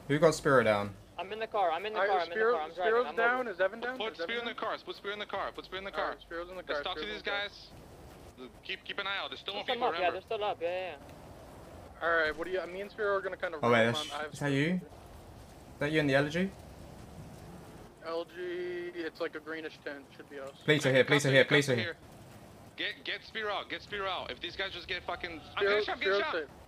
Who got Spiro down? I'm in the car. I'm in the car. I'm in the car. I'm driving. Spiro's I'm down. over. Is Evan down? Put Spear in the car. Put Spear in the car. Put Spear in the car. Spiro's in the car. Let's talk to these guys. Keep an eye out. There's still more There's some people. up. Yeah, Remember. they're still up. Yeah. Alright, what do you? Me and Spiro are gonna kind of. Oh wait, on. is that you? Is that you in the elegy? LG, it's like a greenish tint. Should be us. Police are here, police are here, police are here. Get Spear out. Get Spear out. If these guys just get fucking. I'm Spiro, getting shot. Getting Spiro's shot. safe.